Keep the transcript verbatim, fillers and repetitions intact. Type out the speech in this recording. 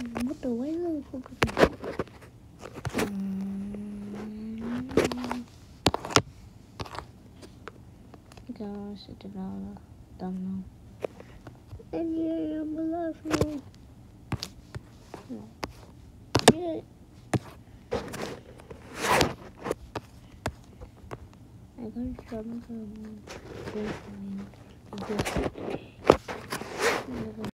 What the way Furcorn? Gosh, I did not don't know. And yeah, I'm alive now. No. Yeah. I got trouble from this.